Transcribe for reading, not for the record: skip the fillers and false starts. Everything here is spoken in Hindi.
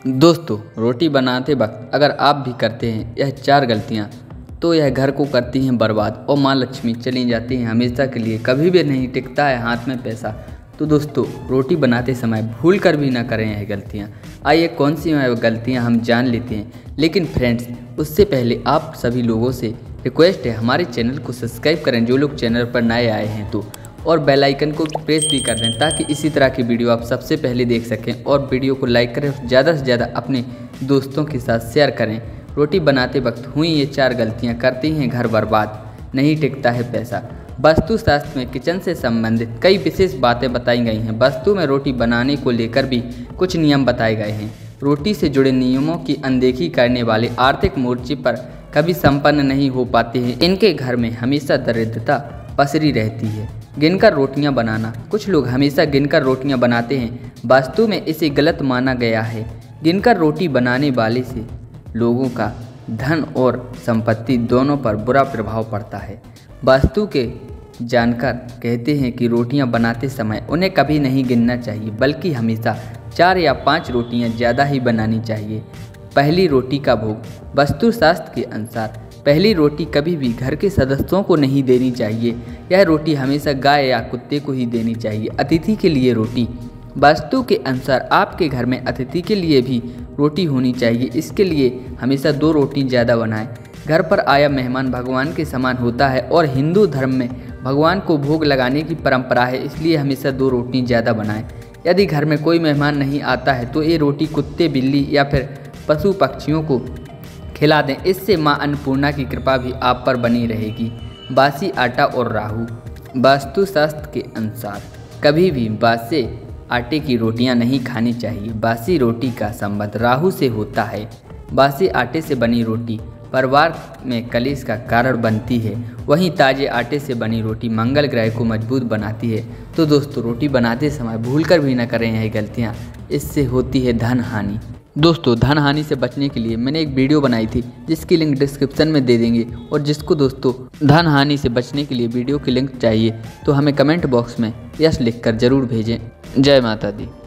दोस्तों, रोटी बनाते वक्त अगर आप भी करते हैं यह 4 गलतियां तो यह घर को करती हैं बर्बाद और माँ लक्ष्मी चली जाती हैं हमेशा के लिए। कभी भी नहीं टिकता है हाथ में पैसा। तो दोस्तों, रोटी बनाते समय भूल कर भी ना करें यह गलतियां। आइए कौन सी गलतियां हम जान लेते हैं। लेकिन फ्रेंड्स, उससे पहले आप सभी लोगों से रिक्वेस्ट है, हमारे चैनल को सब्सक्राइब करें जो लोग चैनल पर नए आए हैं तो, और बेल आइकन को प्रेस भी कर दें ताकि इसी तरह की वीडियो आप सबसे पहले देख सकें। और वीडियो को लाइक करें, ज़्यादा से ज़्यादा अपने दोस्तों के साथ शेयर करें। रोटी बनाते वक्त हुई ये 4 गलतियां करती हैं घर बर्बाद, नहीं टिकता है पैसा। वास्तुशास्त्र में किचन से संबंधित कई विशेष बातें बताई गई हैं। वास्तु में रोटी बनाने को लेकर भी कुछ नियम बताए गए हैं। रोटी से जुड़े नियमों की अनदेखी करने वाले आर्थिक मोर्चे पर कभी संपन्न नहीं हो पाते हैं। इनके घर में हमेशा दरिद्रता पसरी रहती है। गिनकर रोटियां बनाना, कुछ लोग हमेशा गिनकर रोटियां बनाते हैं। वास्तु में इसे गलत माना गया है। गिनकर रोटी बनाने वाले से लोगों का धन और संपत्ति दोनों पर बुरा प्रभाव पड़ता है। वास्तु के जानकार कहते हैं कि रोटियां बनाते समय उन्हें कभी नहीं गिनना चाहिए, बल्कि हमेशा 4 या 5 रोटियां ज़्यादा ही बनानी चाहिए। पहली रोटी का भोग, वास्तुशास्त्र के अनुसार पहली रोटी कभी भी घर के सदस्यों को नहीं देनी चाहिए। यह रोटी हमेशा गाय या कुत्ते को ही देनी चाहिए। अतिथि के लिए रोटी, वास्तु के अनुसार आपके घर में अतिथि के लिए भी रोटी होनी चाहिए। इसके लिए हमेशा 2 रोटी ज़्यादा बनाएं। घर पर आया मेहमान भगवान के समान होता है और हिंदू धर्म में भगवान को भोग लगाने की परंपरा है, इसलिए हमेशा 2 रोटी ज़्यादा बनाएं। यदि घर में कोई मेहमान नहीं आता है तो ये रोटी कुत्ते, बिल्ली या फिर पशु पक्षियों को खिला दें। इससे माँ अन्नपूर्णा की कृपा भी आप पर बनी रहेगी। बासी आटा और राहु, वास्तुशास्त्र के अनुसार कभी भी बासी आटे की रोटियां नहीं खानी चाहिए। बासी रोटी का संबंध राहु से होता है। बासी आटे से बनी रोटी परिवार में कलेश का कारण बनती है, वहीं ताजे आटे से बनी रोटी मंगल ग्रह को मजबूत बनाती है। तो दोस्तों, रोटी बनाते समय भूलकर भी न करें यह गलतियां, इससे होती है धन हानि। दोस्तों, धन हानि से बचने के लिए मैंने एक वीडियो बनाई थी जिसकी लिंक डिस्क्रिप्शन में दे देंगे। और जिसको दोस्तों धन हानि से बचने के लिए वीडियो की लिंक चाहिए तो हमें कमेंट बॉक्स में यस लिखकर ज़रूर भेजें। जय माता दी।